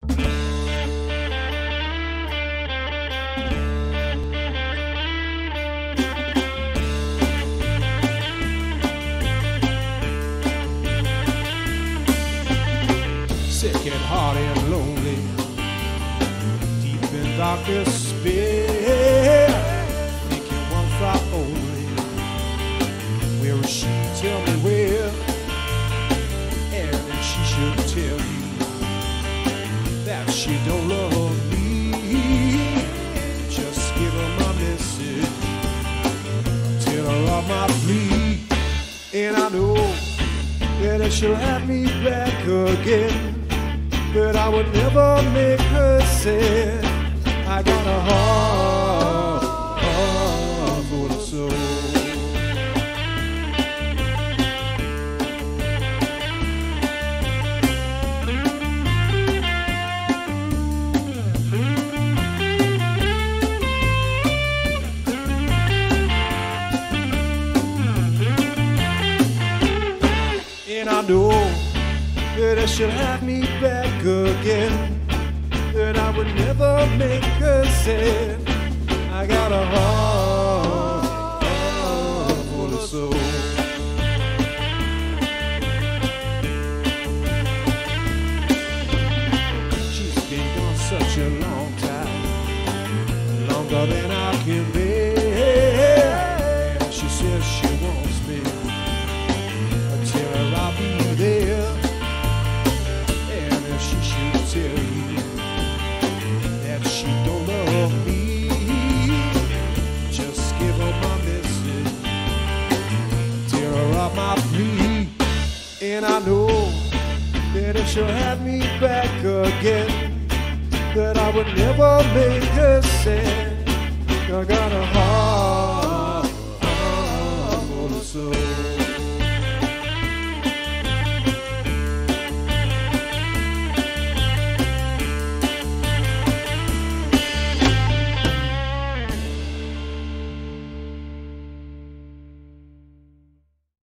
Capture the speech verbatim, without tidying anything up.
Sick and hard and lonely, deep in dark despair, thinking one thought only, where is she? Tell me where. And if she should tell you that she don't love me, just give her my message, tell her of my plea. And I know that she'll have me back again, but I would never make her sad. I got a heart, heart full of soul. And I know that she'll have me back again, that I would never make her sad. I got a heart, heart full of soul. She's been gone such a long time, longer than I can bear. And she says she wants me, I tell her I'll be there. She should tell you that she don't love me, just give her my message, tell her of my plea. And I know that if she'll have me back again, that I would never make her sad. I got a heart